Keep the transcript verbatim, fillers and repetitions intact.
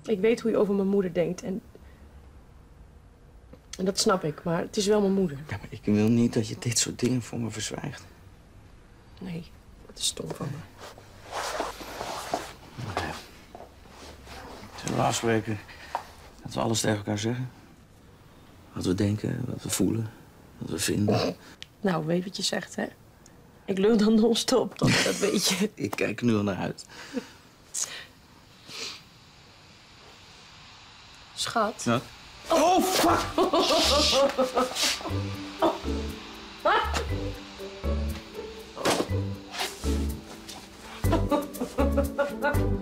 Ik weet hoe je over mijn moeder denkt en... En dat snap ik, maar het is wel mijn moeder. Ja, maar ik wil niet dat je dit soort dingen voor me verzwijgt. Nee, dat is stom van me. Nee. Zullen we afspreken dat we alles tegen elkaar zeggen? Wat we denken, wat we voelen, wat we vinden. Nou, weet wat je zegt, hè? Ik lul dan non-stop, dat, dat weet je. Ik kijk er nu al naar uit. Schat. Ja. Oh, fuck! Oh.